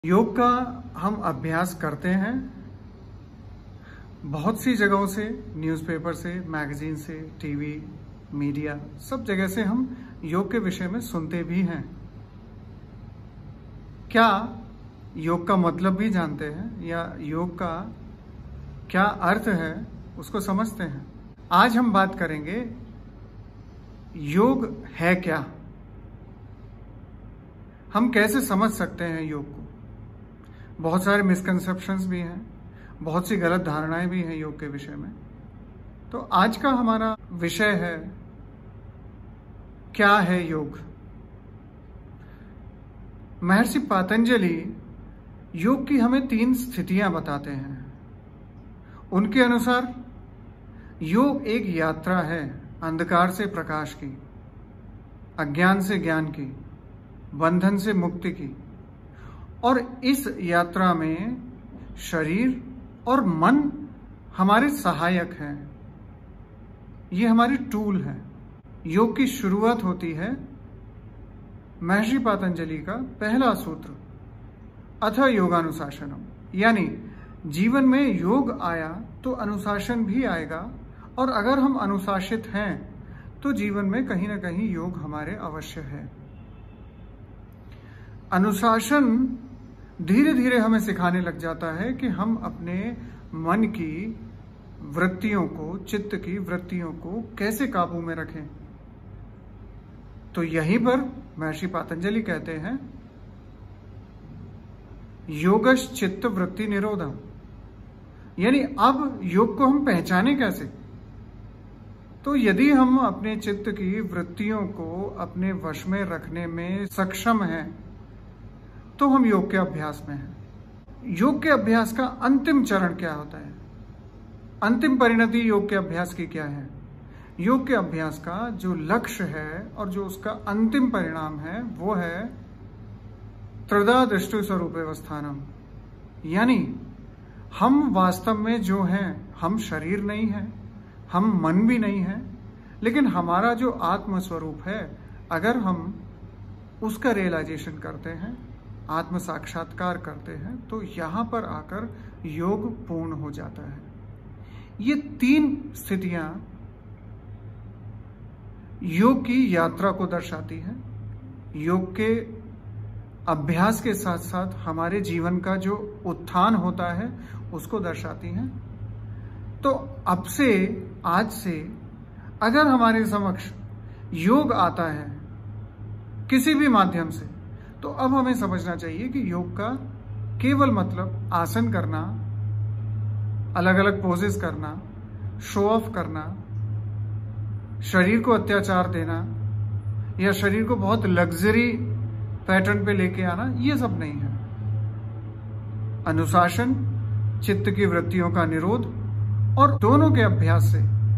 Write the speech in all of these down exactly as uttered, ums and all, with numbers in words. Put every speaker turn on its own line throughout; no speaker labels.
योग का हम अभ्यास करते हैं बहुत सी जगहों से, न्यूज़पेपर से, मैगजीन से, टीवी, मीडिया, सब जगह से हम योग के विषय में सुनते भी हैं। क्या योग का मतलब भी जानते हैं या योग का क्या अर्थ है उसको समझते हैं? आज हम बात करेंगे योग है क्या, हम कैसे समझ सकते हैं योग को। बहुत सारे मिसकंसेप्शंस भी हैं, बहुत सी गलत धारणाएं भी हैं योग के विषय में। तो आज का हमारा विषय है क्या है योग। महर्षि पतंजलि योग की हमें तीन स्थितियां बताते हैं। उनके अनुसार योग एक यात्रा है, अंधकार से प्रकाश की, अज्ञान से ज्ञान की, बंधन से मुक्ति की। और इस यात्रा में शरीर और मन हमारे सहायक हैं, ये हमारी टूल है। योग की शुरुआत होती है महर्षि पतंजलि का पहला सूत्र, अथ योगानुशासनम, यानी जीवन में योग आया तो अनुशासन भी आएगा, और अगर हम अनुशासित हैं तो जीवन में कहीं ना कहीं योग हमारे अवश्य है। अनुशासन धीरे धीरे हमें सिखाने लग जाता है कि हम अपने मन की वृत्तियों को, चित्त की वृत्तियों को कैसे काबू में रखें। तो यहीं पर महर्षि पतंजलि कहते हैं योगश चित्त वृत्ति निरोधम, यानी अब योग को हम पहचाने कैसे। तो यदि हम अपने चित्त की वृत्तियों को अपने वश में रखने में सक्षम हैं तो हम योग के अभ्यास में हैं। योग के अभ्यास का अंतिम चरण क्या होता है, अंतिम परिणति योग के अभ्यास की क्या है? योग के अभ्यास का जो लक्ष्य है और जो उसका अंतिम परिणाम है वो है त्रिधा दृष्टि स्वरूप अवस्थानम, यानी हम वास्तव में जो हैं, हम शरीर नहीं हैं, हम मन भी नहीं हैं, लेकिन हमारा जो आत्म स्वरूप है, अगर हम उसका रियलाइजेशन करते हैं, आत्म साक्षात्कार करते हैं, तो यहां पर आकर योग पूर्ण हो जाता है। ये तीन स्थितियां योग की यात्रा को दर्शाती हैं, योग के अभ्यास के साथ साथ हमारे जीवन का जो उत्थान होता है उसको दर्शाती हैं। तो अब से, आज से अगर हमारे समक्ष योग आता है किसी भी माध्यम से, तो अब हमें समझना चाहिए कि योग का केवल मतलब आसन करना, अलग अलग पोजेस करना, शो ऑफ करना, शरीर को अत्याचार देना या शरीर को बहुत लग्जरी पैटर्न पे लेके आना, ये सब नहीं है। अनुशासन, चित्त की वृत्तियों का निरोध और दोनों के अभ्यास से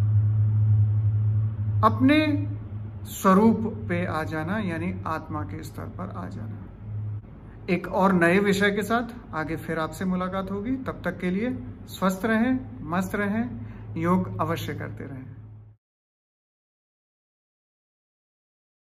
अपने स्वरूप पे आ जाना, यानी आत्मा के स्तर पर आ जाना। एक और नए विषय के साथ आगे फिर आपसे मुलाकात होगी। तब तक के लिए स्वस्थ रहें, मस्त रहें, योग अवश्य करते रहें।